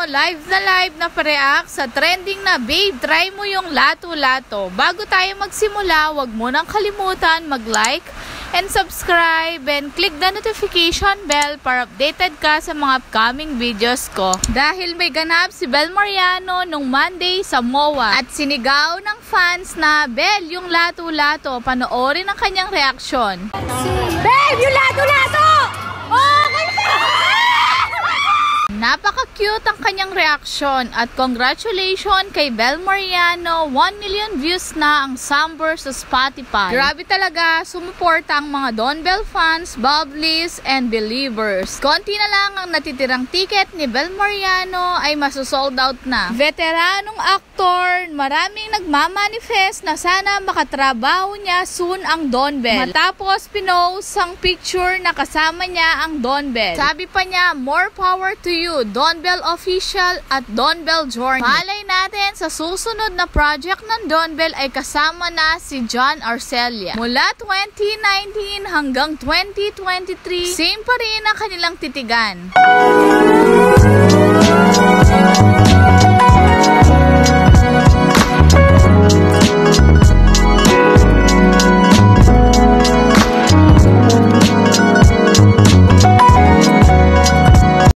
live na pa-react sa trending na babe, try mo yung lato-lato. Bago tayo magsimula, wag mo nang kalimutan mag-like and subscribe and click the notification bell para updated ka sa mga upcoming videos ko. Dahil may ganap si Bel Mariano nung Monday sa MOA at sinigaw ng fans na Bel, yung lato-lato, panoorin ang kanyang reaksyon. Bel, yung lato-lato! Napaka-cute ang kanyang reaksyon at congratulations kay Bel Mariano, 1 million views na ang Samber sa Spotify. Grabe talaga, sumuporta ang mga Don Bel fans, Bubblies, and believers. Konti na lang ang natitirang ticket ni Bel Mariano ay masosold out na. Veteranong aktor, maraming nagmamanifest na sana makatrabaho niya soon ang Don Bel. Matapos pinost ang picture na kasama niya ang Don Bel. Sabi pa niya, more power to you, Don Bel Official at Don Bel Journey. Malay natin sa susunod na project ng Don Bel ay kasama na si John Arcelia. Mula 2019 hanggang 2023, same pa rin ang kanilang titigan.